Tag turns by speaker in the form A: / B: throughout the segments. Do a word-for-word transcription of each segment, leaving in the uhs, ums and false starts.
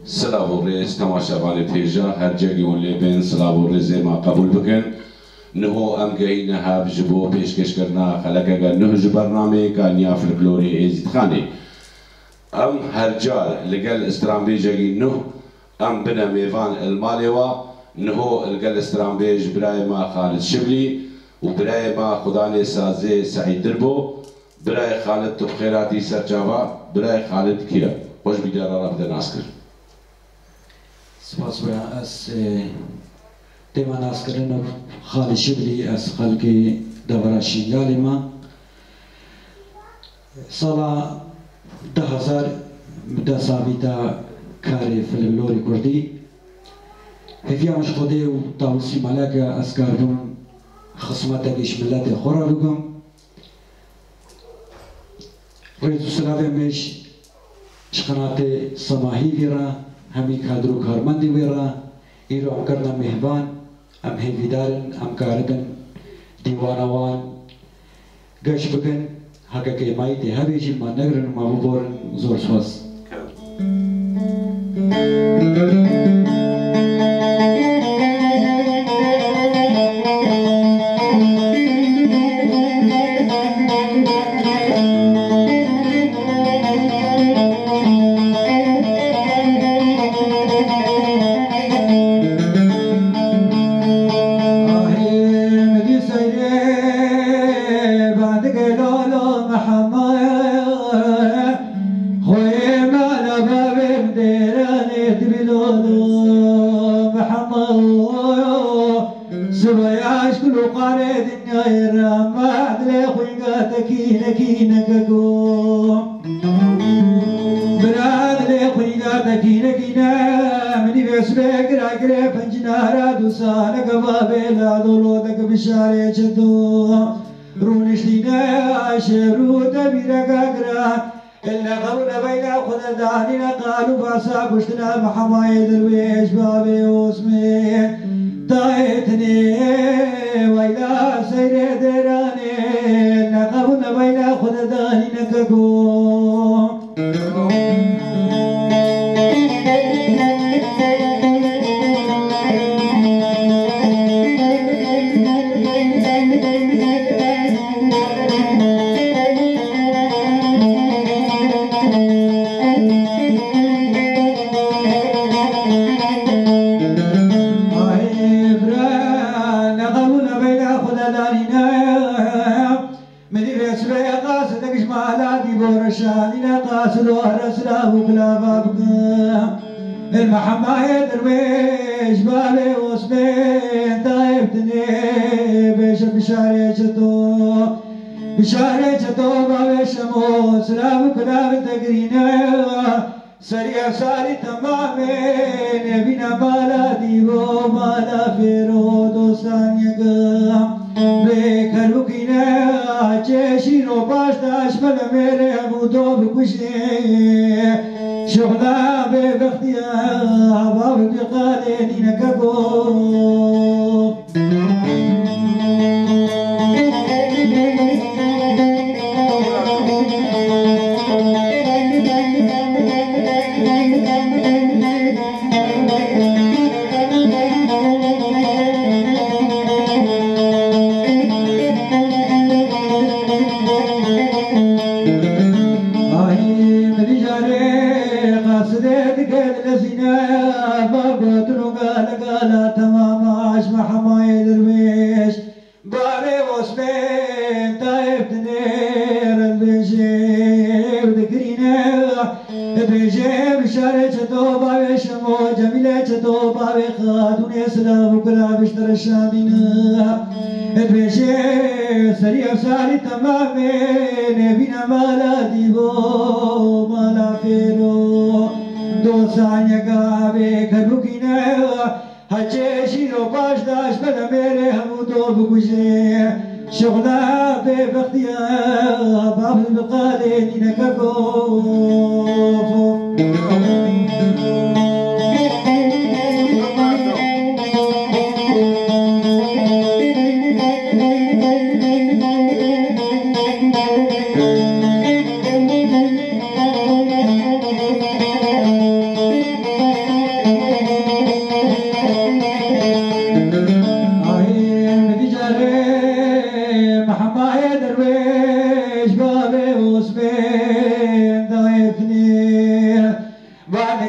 A: سلام و ریز تماشاوان پیجا هر جگیون لیبن سلام و ریز ما قبول بکن نهو ام گهی نهاب جبو پیشکش کرنا خلقه گر نه جو برنامه کانیا فلکلوری ایزید خانی ام هر جال لگل استرامبی جگی نه ام بنا میوان المالوا نهو لگل استرامبیج برای ما خالد شبلی و برای ما خدای سازه سعید دربو برای خالد تو خیراتی سرچاوا برای خالد کیا خوش بیدار را بدن اسکر
B: سپاس بیا از تیمان اسکرین خالد شبلی از خلق دوراشی گالی ما سالا ده هزار ده سابیتا کاری فلکلوری کردی هفیامش خوده و تاوسی ملک از کاربون خصمتکش ملت خورا بگم رئیس سلاوی میش شقنات سماهی ویرا همی کادرو کارمندی ویرا ایرو ام کرنا مهبان ام هیویدارن ام کاردن دیوانوان گش بکن حقا که مایتی هبیجی ما نگرن ما ببورن زور سواس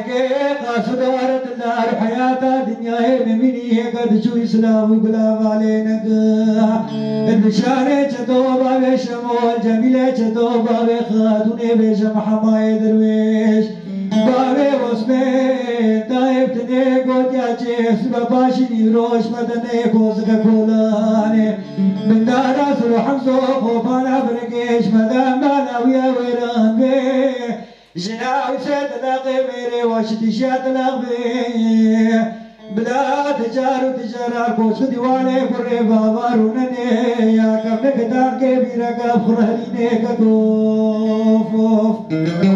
B: قاصدارة الدار حياة دنيا ممني قد شو إسلام وقلاب علينا البشارة تدوبا بشمول جميلة تدوبا بخاتوني بشم حماي درويش بابي واسمين طيب تنيقود يا جيس بباشي روش مدني كوزك كولاني من دارا سلو حمزو خوفانا برقيش مدام بانا ويا ويران بي جناوي سيد لاقي ميري واشتي شاد لاقي بلا تجارو تجارة كوش ديواني كوري بابا رونني يا كم نكتان كبيرا كاب خرهليني كتوف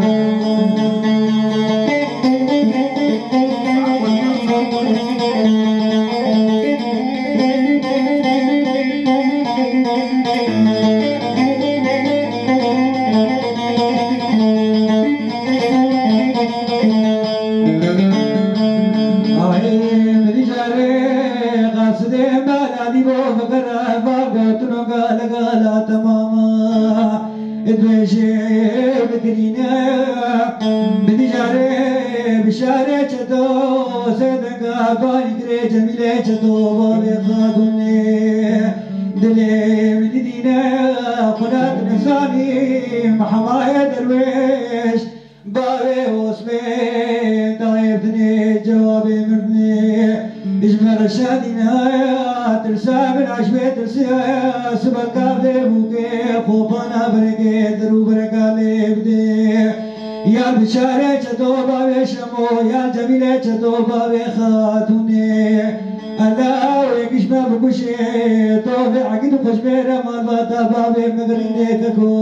B: جميلة جدوبا بخادوني دلي من دينا قناة نساني محماية درويش بابي واسمين طايبتني جوابي مرني اجمل رشادي نهاية ترسى من عشبي ترسى سبكا في بوكي خوفانا برقي درو برقالي بدي يا بشارة جدوبا بشمو يا جميلة جدوبا بخاتوني ألا ويقش ما بقشي طوفي عقد خشبيرة مال باتا بابي مغريني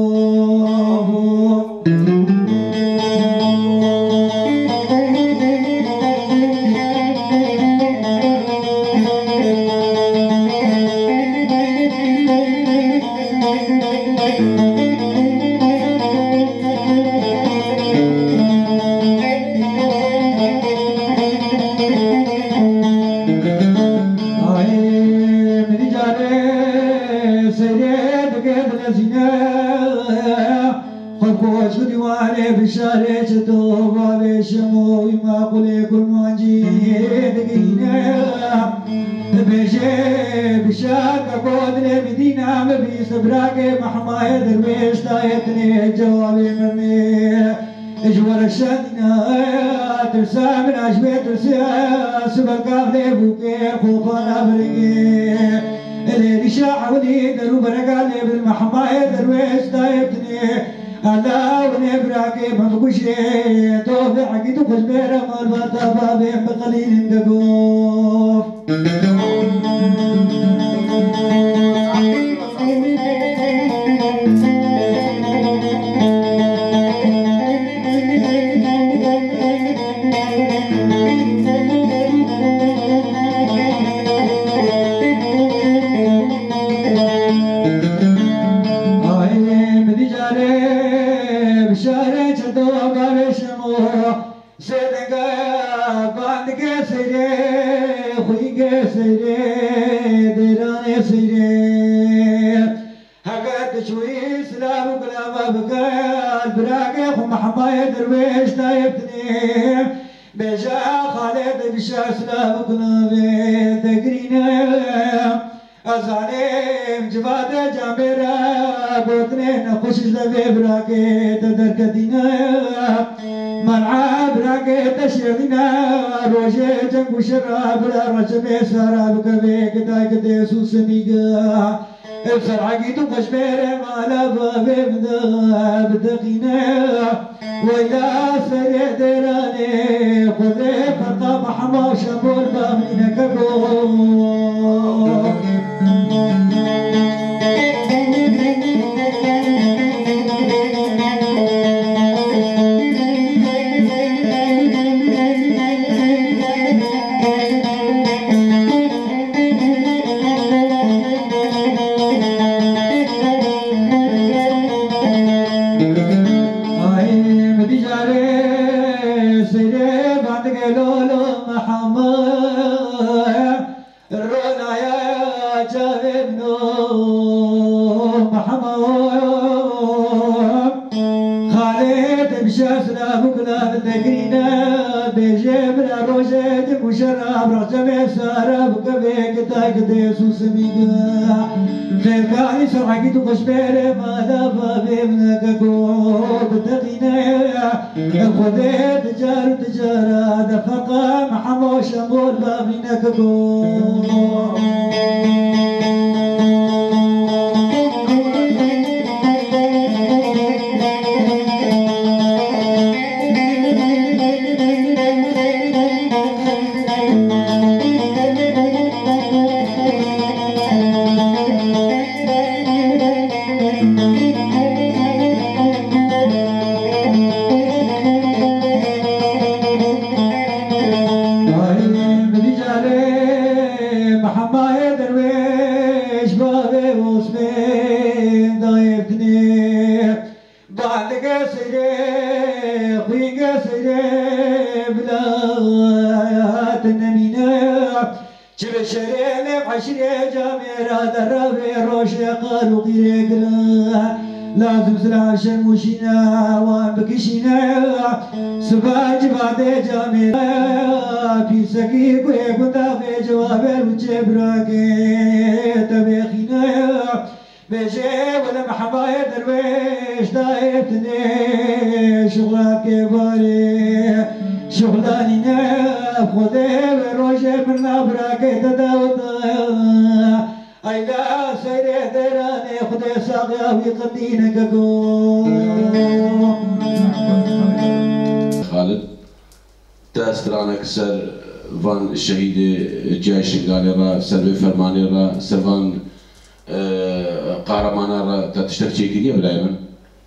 B: ككوف بشارة توبة بشمو ما قولي كل مانجيد قينا بشي بشاك قودني بدينا مبي صبراك محماية درويش تايتني جوابي مني اجور الشادنا ترسى من عشبي ترسى سبكا في بوكي خوفانا برقي اللي رشاع ولي درو برقالي بالمحماية درويش تايتني ألا ونبراكي مبقوشي توفي عقيد وخشبيرة مال باتا بابي بقليل دقوف محماية درويش تايبتني بجا خالد بشا سلام قلبي تقرينا أزانيم جفاد جامرة بوتني نخش لبي براكي تدركتنا منعا براكي تشيرنا روشي جنگو شراب رجمي سارا بكبي كتاي كتاي سوسميقا ابصر عقيد وخشبير مالا بابي مذاب دقينا ويلا سريع ديراني خذي فرقا محمى وشمول بامينا كبو شاسنا بقلال الدقرينا بجيبنا روجة مشرب رجم سارة بقبيك تاك ديسو سميقا خيركاني سرعكي تقش بيري ما دافا بيبنك قوب الدقينا الخذي تجار تجارة دفقا محموش أمور بابينك قوب لازم سلاش المشينا وان بكشينا سباج بعد جاميرا في سكيب ويقودا في جواب الوجبراك تبيخينا بجي ولا محبايا درويش دايتني شغلك كباري شغلانينا خذي بروجي من نبراك تداودا أيلا سيري دراني خدي ساقيا ويقدينك أقول
A: خالد تأسترانك سر فان الشهيدة جيش غالي سر فرماني را سر فان قهرمانا را تشتركي كي بلا يمن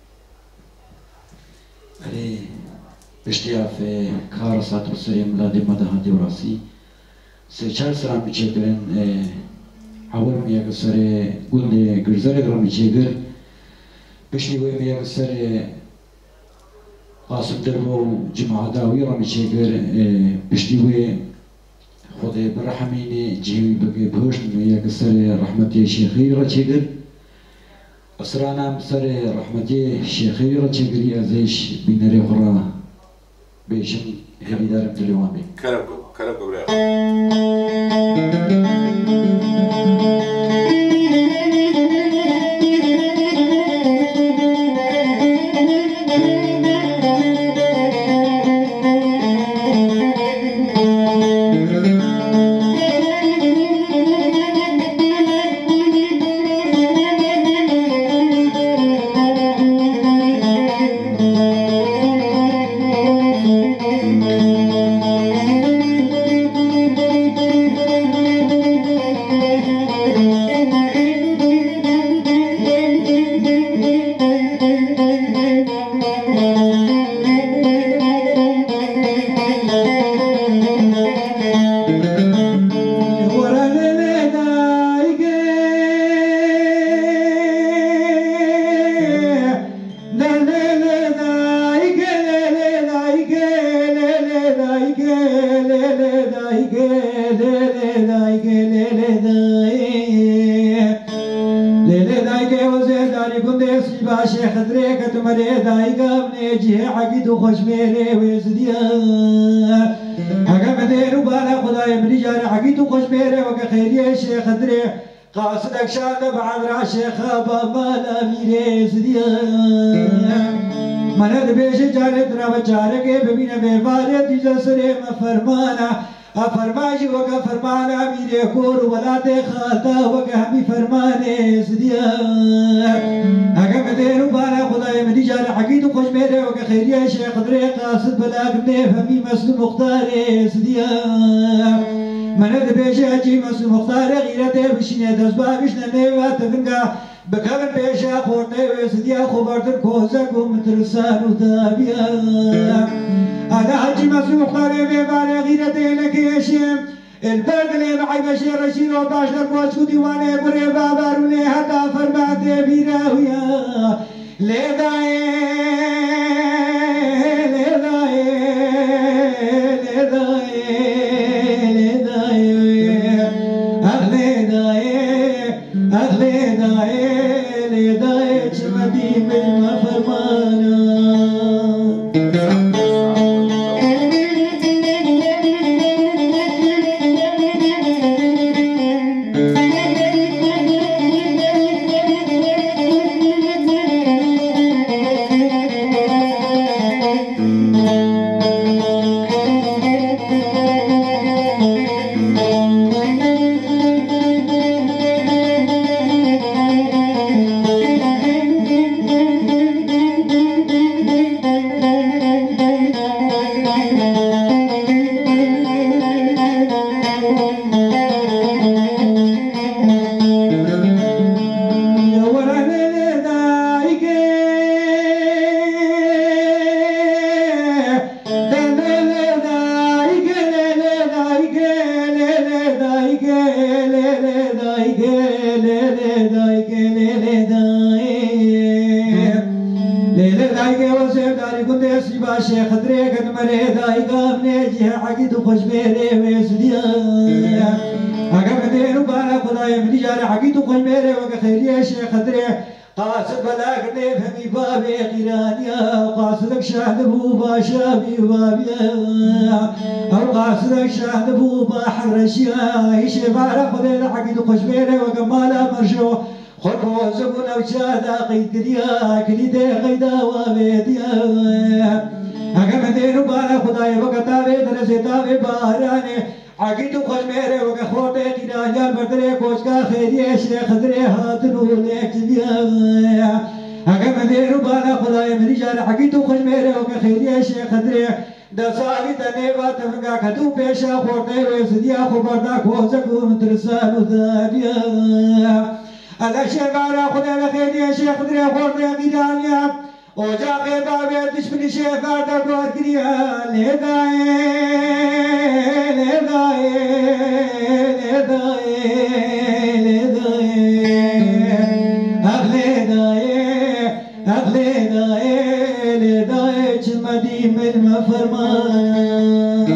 B: أري بشتيا في كار ساتر سري ملادي مدهاتي وراسي سيشار سرام بيشكرن أول ما يكسر قلنا جرزاري درام يجيجر بشني وين ما يكسر قاسم دربو جماعة داوي رام يجيجر بشني وين خدي برحميني جيوي بقي بوش ما يكسر رحمتي شيخي رجيجر أسرانا مسر رحمتي شيخي رجيجري أزيش بيناري خرا بيشم هبي دارم تلوامي
A: كلامكم كلامكم رأي قاصدك شاد بعد راشخ بابا لا ميريز ديا من بيش جاري درا بچارك ببين بيواري ديجا سري ما فرمانا فرماجي وقا فرمانا ميري كور ولا تخاتا وقا همي فرماني سديا اگه مدينو بالا خداي مدي جاري حقيتو خوش ميري وقا خيريا شيخ دري قاصد بلاك مني فمي مسلو مختاري سديا من بيش اجي مسلو مختاري غيرته بشيني دزبابش نميوات تفنقا بكرن بيشا خورتي ويسديا خبرتن كوزك ومترسان ودابيا أنا حجي مسلو مختاري بيبالي غيرته لك يشيم البرد اللي معي بشير رشيد وباش نرموش وديواني بري باباروني حتى فرماتي بيراويا ليداي ليداي ليداي ليداي أغلي داي أغلي داي ليداي شمدي بالمفرمانا
B: قام نيجي عقيد وخش بيري ويسديا أقام دين وبالا خداي من جاري عقيد وخش بيري وكخيري شيخ خدري قاصد بلاك نفهمي بابي قيرانيا قاصدك شاهد بوبا شابي بابيا أو قاصدك شاهد بوبا حرشيا يشي بارا خدي عقيد وخش بيري وكمالا مرشو خربو زبون وشادا قيدريا كليدي قيدا وبيديا أقام دين وبالا خداي وكتابي درسيتابي باراني عقيد وخش بيري وكخوتي قيرانيا بردري كوشكا خيري شيخ خدري هاتنو ليك جبيا أقام دين وبالا خداي مريجان عقيد وخش بيري وكخيري شيخ خدري دسالي تنيبا تفنقا كدو بيشا خورتي ويسديا خبردا كوزكو مترسان وذابيا ألا شيخارا خدا لخيري شيخ خدري خورتي قيرانيا وجا قيبا بيتش من شيخار دقوات كريا لداي لداي لداي لداي أغلي داي أغلي داي لداي جمدي من مفرمان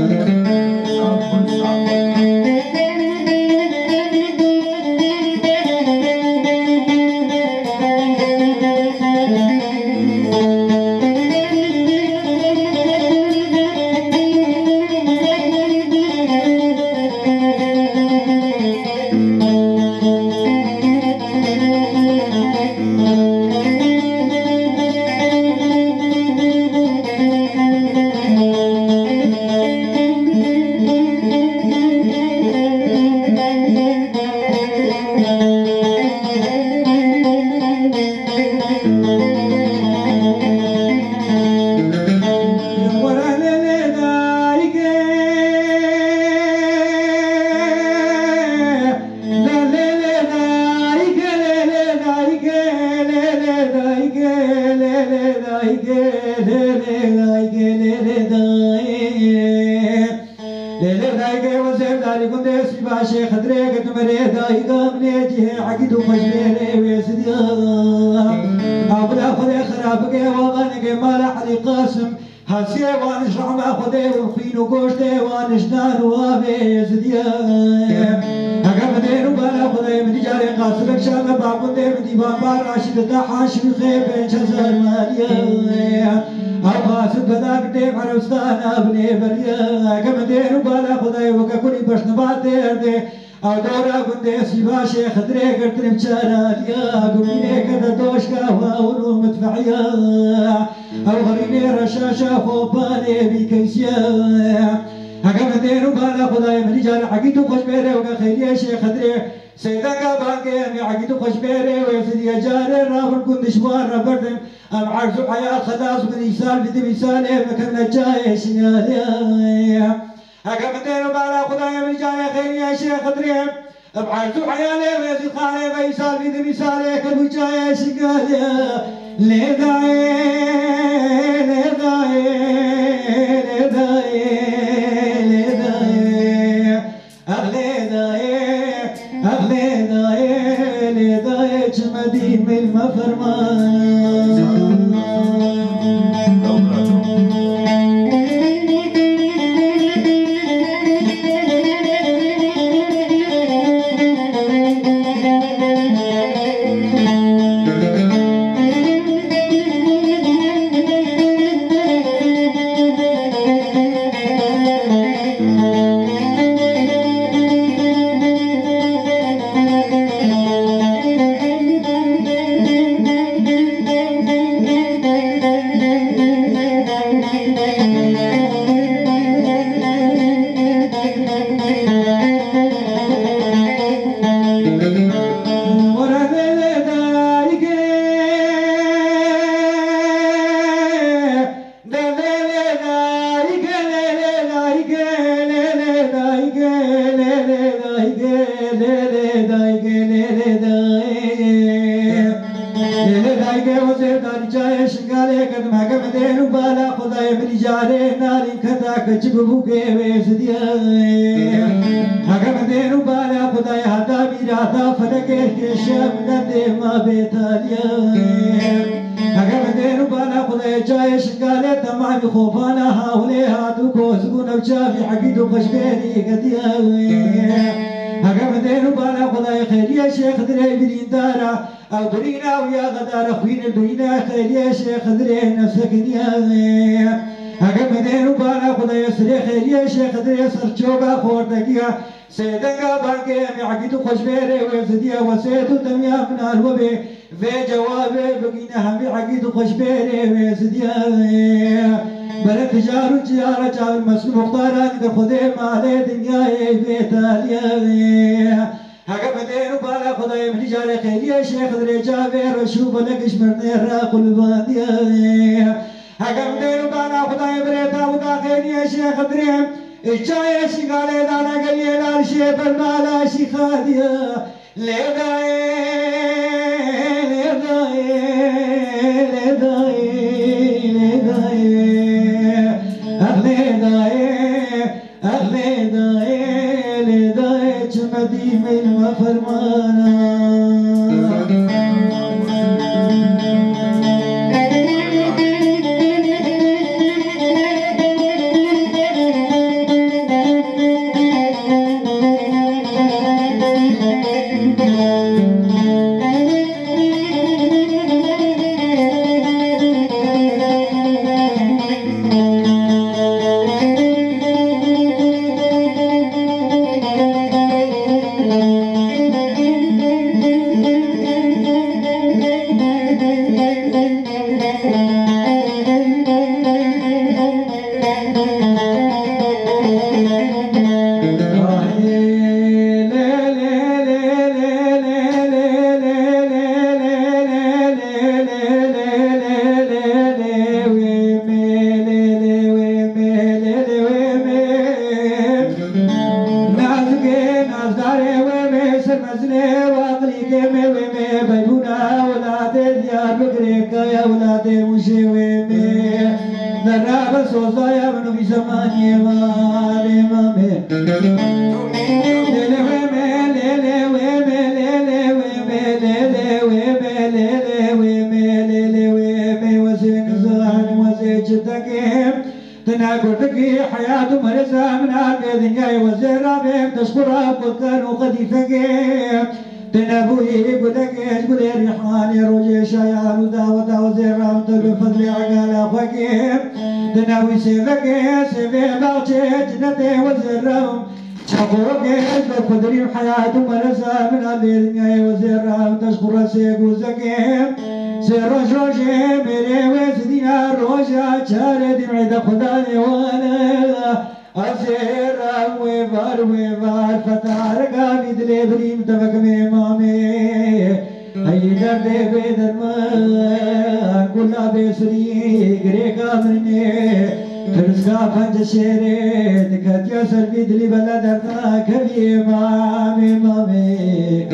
B: شيخ خدري قد مريدا يقام نيجي عقيد وخش بيري ويسديا أبلا خذي خرابقي وغانقي مالا علي قاسم هاسي وانش رحمة خذي ورفين وقوشتي وانش نان وابي يسديا أقام دين وبالا خذي من جاري قاسمك شامة بابون دي من ديبان بار راشد تحاش من خيبين شزر ماليا أو قاسد بداك ديم عربستان أبني بريا أقام دين وبالا خذي وككوني بشنبات دير أو دورا قندي سيبا شيخ خدري قرتني بشاراليا قميني كذا دوشكا وأولو مدفعيا أو غريني رشاشا فوباني بكيسيا أقام دين وبالا خداي من رجال عقيد وخش بيري وكخيري شيخ خدري سيدا قابانكي عقيد وخش بيري ويسدي جاري رافل كنت شوار ربردم أم عرزو حياة خلاص من إيسال بدي مثالي مكان نجاي شناليا أقام دين وبالا خداي من رجال خيري شيخ خدري بعرض حيالي ويزيد خالي فيصال بيد مثالي كل وجاي شقالي لداي لداي لداي لداي أغلي داي أغلي داي لداي جمدي من مفرمان هقمدين وبالا خذي جايش قالت تمام خوفانا هاولي هادو كوزقون وشافي حقيد وخشبيني قد ياوي هقمدين وبالا خذي خير يا شيخ دري برين دارا او برينا ويا غدار اخوين البرينا خير يا شيخ دري نفسك ياوي هقمدين وبالا خذي سري خير يا شيخ دري سرچوبا خوردقيا سيدنگا بانكي معقيد وخشبيني ويزديا وسيدو دميا من الوبي في جوابي بقينا هم عقيد وخشبيري ويزديا بلد تجار وجيارة جاب المسلم مختاران خذي مالي دنياي بيتاليا هقا مدين وبالا خذي من جاري خير يا شيخ دري جابي رشوب لقش مرني راق الباديا هقا مدين وبالا خذي بريتا ودا خير يا شيخ دري الجاي شقالي دانا قليل الشي بالمالا شيخاديا لداي مديم المفرمانا حياته مرسى من عقد جاي وزير رابع تشكرها بكر وقدي فقيم تنبوي يقولك ايش قول الريحان يا روجي شايال وداوة وزير رابط بفضل عقال فقيم تنبوي سيفك سيفي باوتي جنتي وزير رابط شافوك ايش بقدري حياته مرسى من عقد جاي وزير رابط تشكرها سيقو زكيم سروج روجي ميري وزدينا روجا شارد معيد خداني وانا أسير ويفار ويفار فتار قامد لبريم تفك مامي هاي درد بيدر ما كلها بيسري غريقا مني فرسكا فنج شيري تكت يسر بيدلي بلا درنا كبي مامي مامي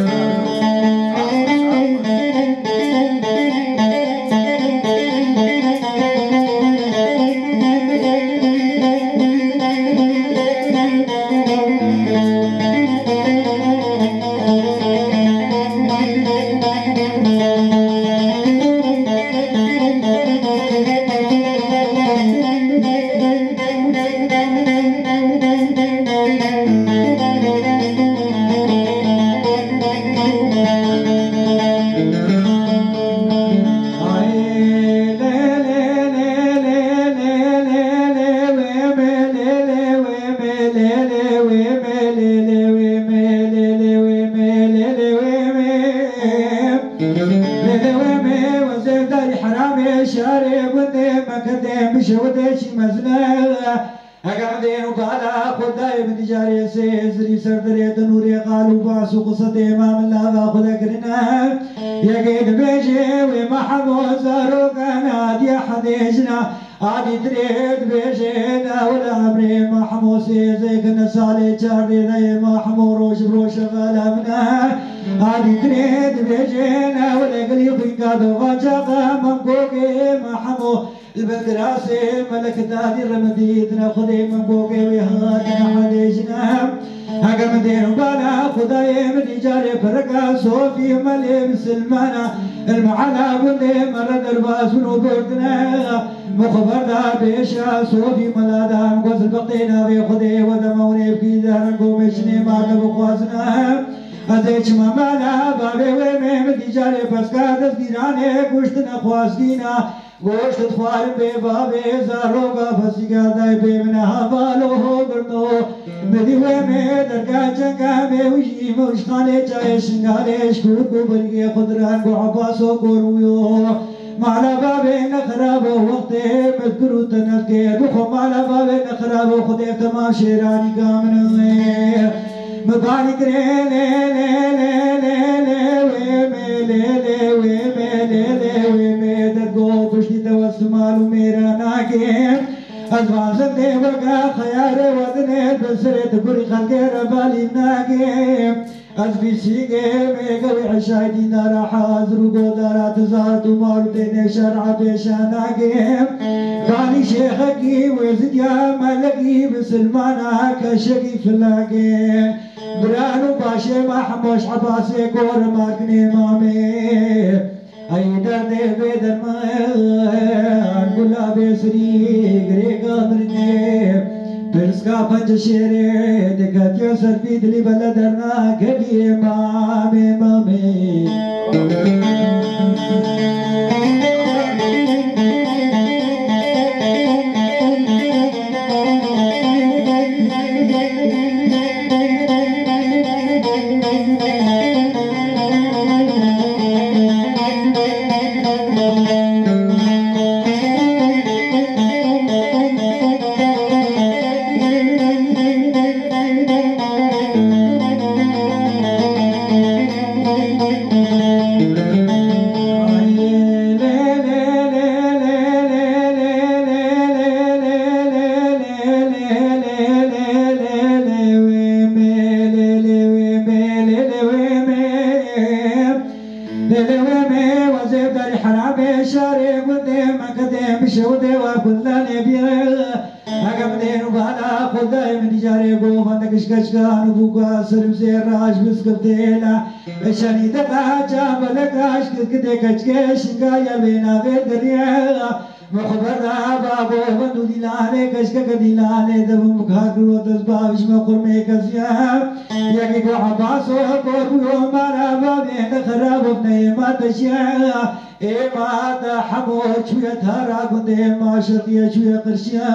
B: عادي تريد بيجينا ولا عمري محموسي زي كنا سالي جاري ذي محموروش بروش غلبنا عادي تريد بيجينا ولا قلي خيقاد وفاجاقا منقوقي محمو البكراسي ملك تادي رمديدنا خذي منقوقي ويهاتنا حديجنا هقا مدين وبالا خذ
C: خداي من جاري فرقا صوفي ملي بسلمانا المعلا قلي مرد الباس ونوبردنا مخبر دا بيشا صوفي ملادا مقوز بقينا بخدي ودموني بكي دهر قومشني ما تبقوازنا ازيش ممالا بابي ويمي من جاري بسكا دستيراني كشت نخواسكينا گوشت خوار بے بابے زارو کا پھسیگا دائی بے منہا بالو ہو برنو میری ہوئے میں درگاہ چنگا میں وشی موشخانے چاہے شنگارے شکور کو بلگے خدران کو عباسو کو رویو مالا بابے نخرابو وقت مذکرو تنسکے دخو مالا بابے نخرابو خود تمام شیرانی کامنوے مبانی کرے لے لے لے لے لے وے میں لے لے وے میں لے لے وے میں درگو پشتی توسمالو میرا ناگیم ازوان زندے ورگا خیار ودنے بسرت بری خلقے ربالی ناگیم از بیسیگے میں گوی عشای دینارا حاضرو گودارا تزار دمارو دینے شرع پیشا ناگیم بانی شیخ کی ویزدیا ملکی بسلمانا کشکی فلاگیم برانو باشے محموش عباسے گور مارکنے مامے ای درد بیدر مان گلاب سری گرے گامرنے پرس کا پنج شیرے دکھت یو سر پی دلی بلدرنا گھگی مامے مامے كشكان بوكا سرم سيراج بسكبتيلا شاني دقا جاب لكاش كده كشكش كايا بينا في دريا مخبرنا بابو بندو ديلاني كشكا ديلاني دبم بخاكرو تسبابش مقرمي كسيا يكي كو عباسو كورو مانا بابين خراب ابني ما تشيا إما تحمو شوية تهرا كنت إما شرقية شوية قرشيا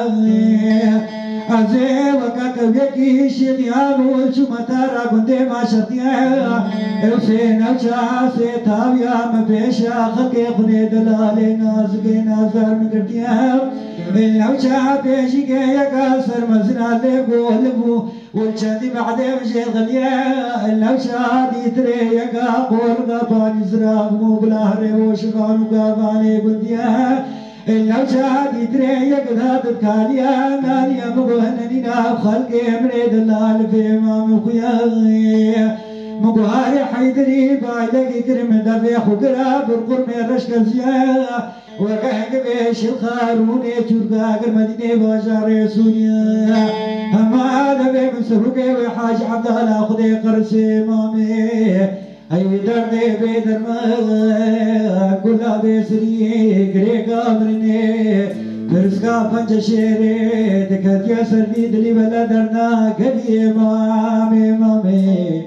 C: أزي وكاكا بيكي شيخيانو شو متارا كنت إما شرقيا إوسين أوشا سيتاويا مبيشا خلقي خني دلالي نازقي نازار مكرتيا الأوشا بيشي كي يكاسر مزنا لبو لبو والشادي بعدي مشي غليا الأوشا دي تري يكا قول غاباني زراب مو بلاهري وشغانو غاباني بنديا الأوشا دي تري يكا تتكاليا ناليا مغهننينا خلقي مريد اللال في إمام خويا مقهاري حيدري بايدك كرم دفي خقرا بالقرم رشك زيا وقهق بيش الخاروني ترقا قرمديني باشار سونيا هما هذا بي من سروكي وحاج عبد الله خدي قرسي مامي اي دردي بيدر ما كلا بيسري قريقا مرني برسكا پنج شيري دكت يسر في دلي بلا درنا قدي مامي مامي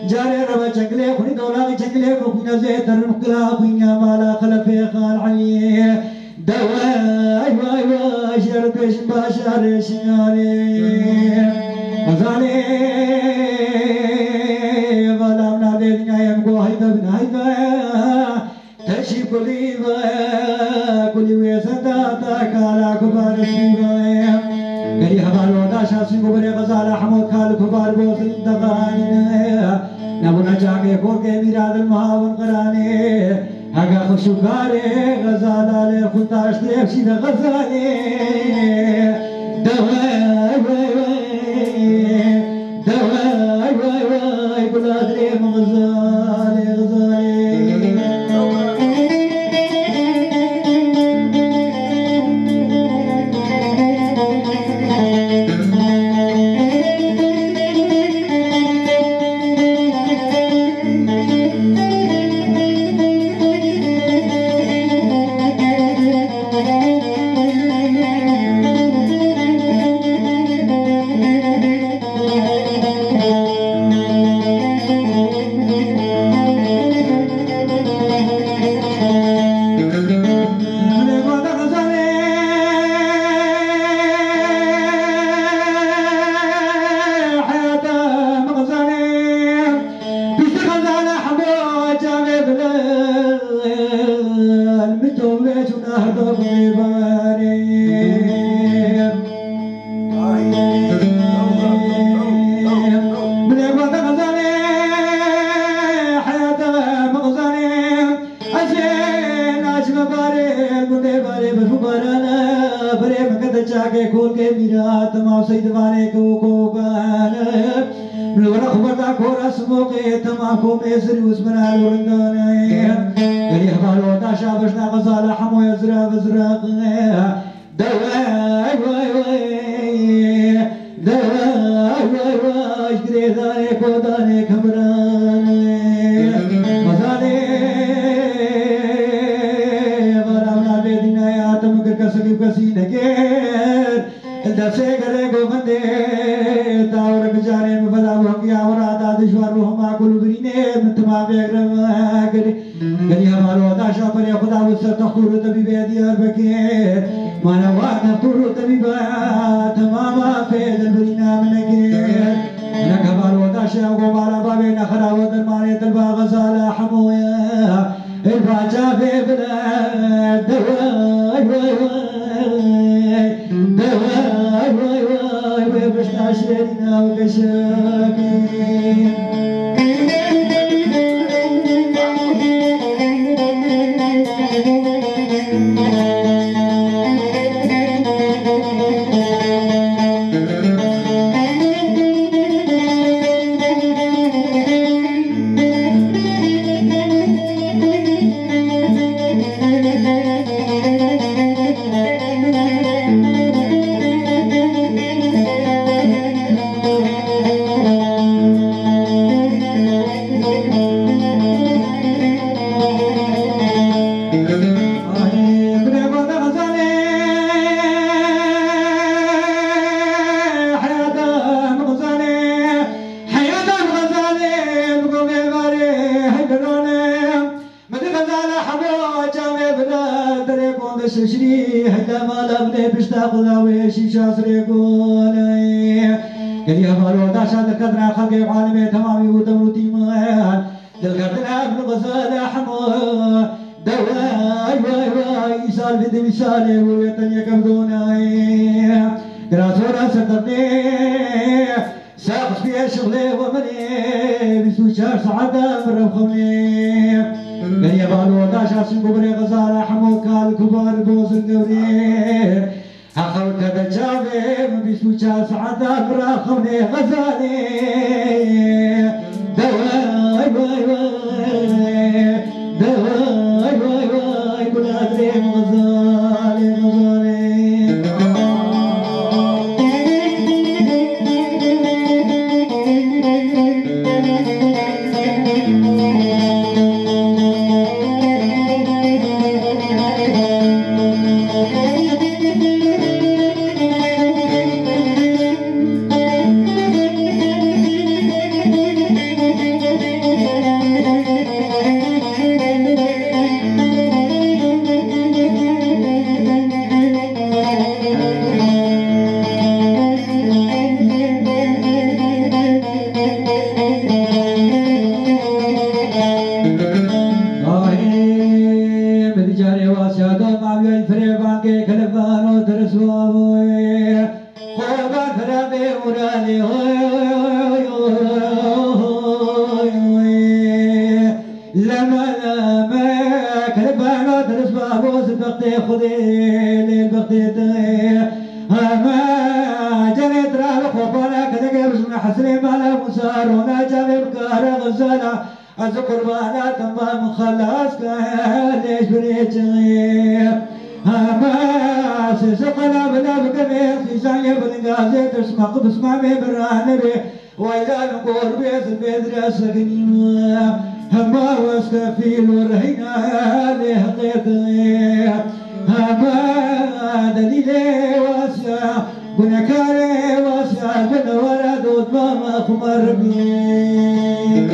C: جاري ربا جنگلي خوني دولا جنگلي بخونا زيتر مقلا خوينا مالا خلفي خال علي دواي واي واي شرط بيش باشر شنالي غزالي ولا من عديدنا يمقو هيدا بن هيدا تشي كلي كلي ويسندا كالا كبار سيبا قري حبالو داشا سيبو بري غزالة حمود خال كبار بوصل دغاني نبونا جاكي كوركي ميراد المهاون قراني هاقا خشوكاري غزالة لخلطاش تيبشي غزالي دواي واي واي دواي واي واي بلادري مغزالي غزالي لما ما كربانو درس بابوس البختي خذي للبختي ما جنت راه خوفنا كذا قبل من حسني مالا مسارونا جابي بكار غزالا از قربانا تمام خلاص كان ليش بريتي ما سيسقنا بلا بكبير في ثانية بالغازي تسمع قبس ما ببرانبي وإذا نقول بيت البيت راسكني هما واسكفيل ورهينا له قيدي هما دليلي واسع بنكاري واسع بن ورد وضمام خمر بي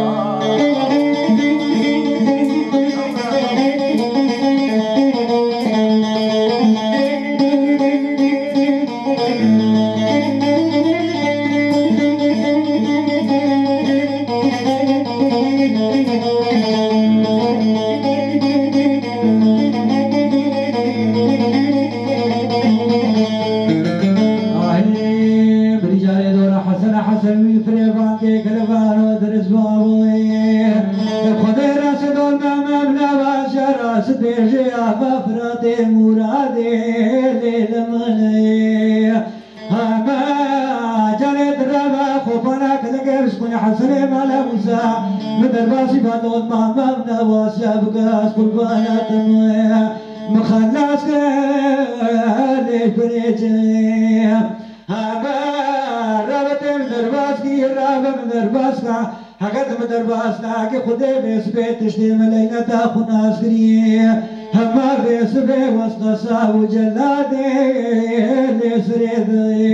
C: مدرباسي فاتوت ماما بنواس يابقاس قربانات مخلاص ليش بريجي هما رابط مدرباس كي رابط مدرباس كا حقت مدرباس ناكي خدي بيس بيت تشتي ملينا تاخو ناس كري هما بيس بي وسقسا وجلادي ليس ريدي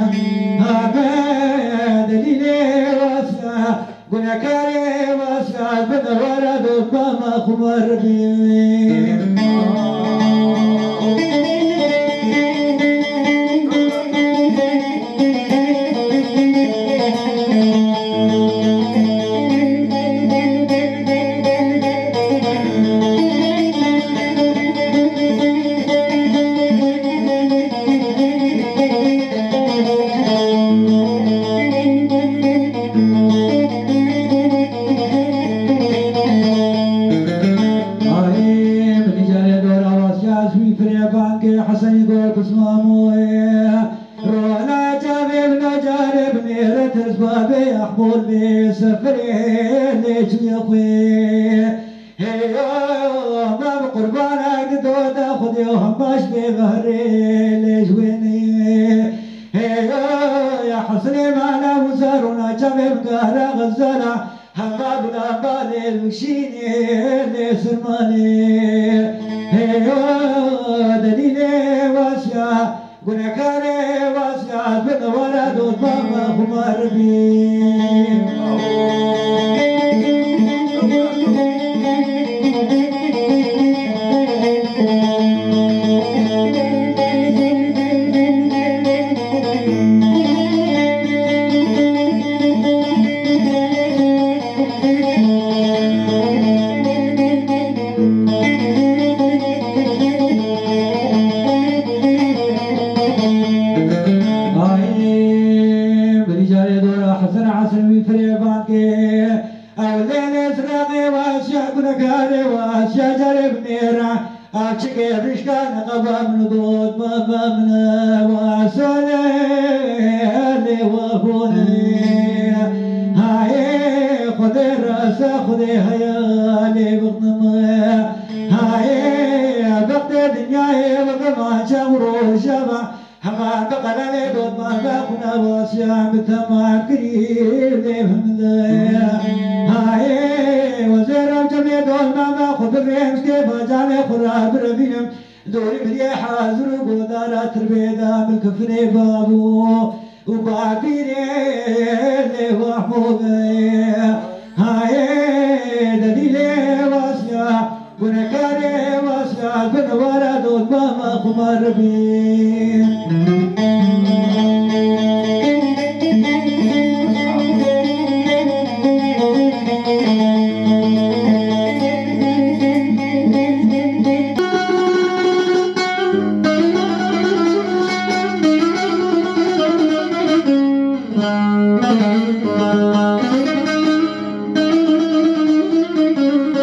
C: هما دليلي واسع قلنا كاري واسع بن ورد وضمام خمر بي
D: Thank you.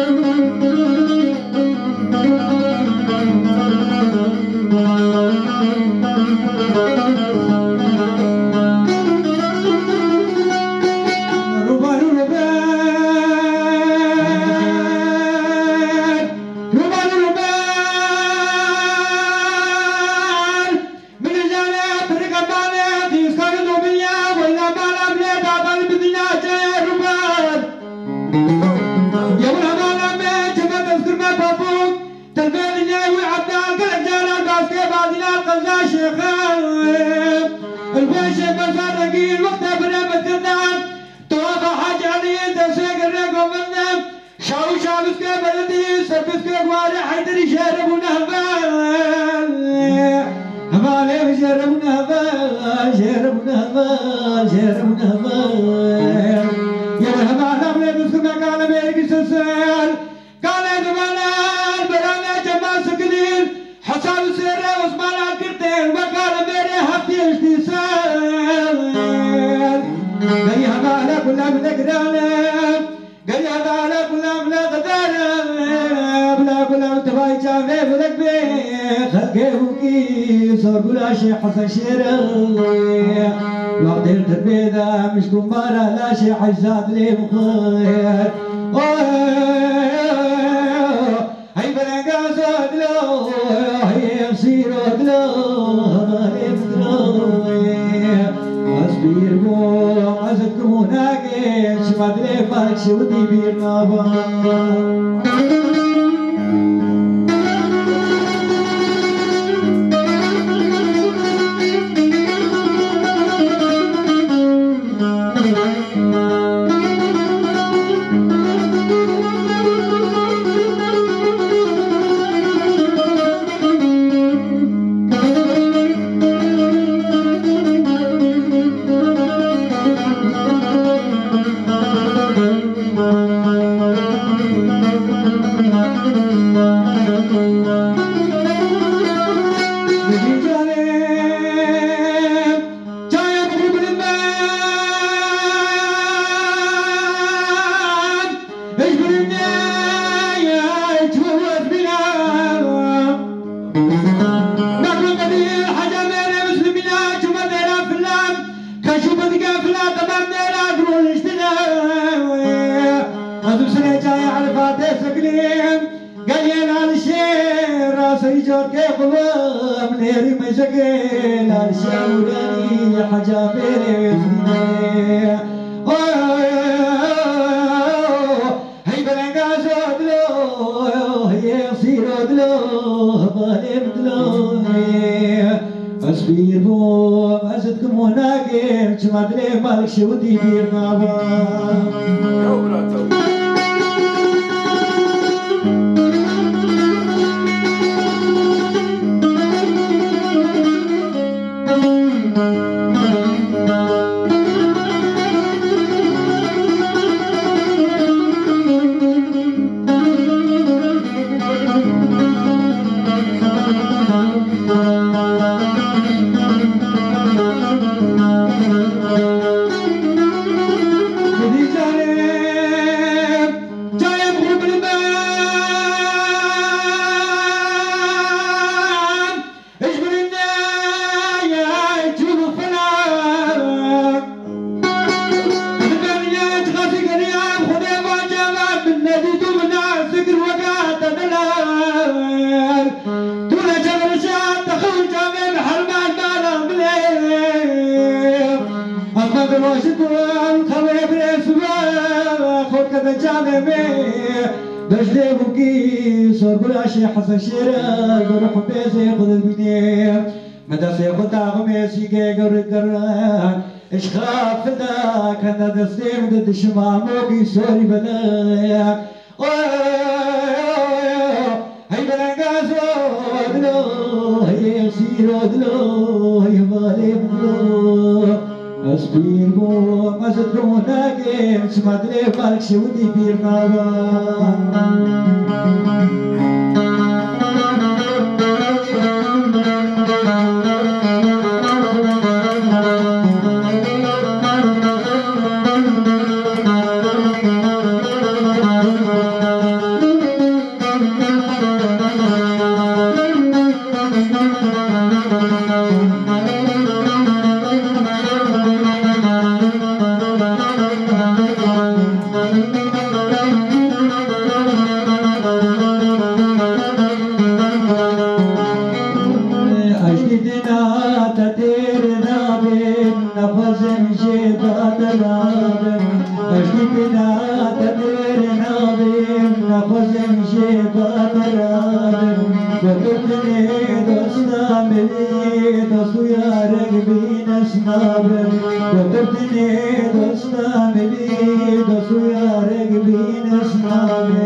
C: وبيش بزار رقيل وقت برامت كردام توافى حاج علي تسيق الرقم منا شاو شابسك بلدي سربسك قواري حيدري شاربونا هبال هبالي شاربونا هبال شاربونا هبال شاربونا هبال يا هبال أبلي بسكنا قال بيك سسال قال زمانان برانا جمال سكنين حساب سيرة عثمان كرتين وقال ميري هفتي اشتسال قال يا هبال كلها من اقرانا قال يا هبال كلها من غدانا بلا كلها من تباي جامي بلك بي خلقه وكي صور بلا شي حسن شيرة وقدر تربيدا مش كمارا لا شي حجزاد لي مخير هاي بلنقا زودلو هاي يصير ودلو هاي بدلو أصبير بو أزدكم هناك شماد لي فالك شودي بير نابا شودي بير نابا حسن شيرا يروح بيسي ياخذ البنيه مدى سياخذ طاقم يسيقى قرر قرر ايش خاف فداك انا دستي مدد الشماموكي سوري بلاك هاي بلاقا زودلو هاي يصير ودلو هاي بالي بدلو اصبير بو ما سترون هاكي سمعت لي فالك شودي بير نابا ملي دوستو يارك بين سنابل وترتني دوستا ملي دوستو يارك بين سنابل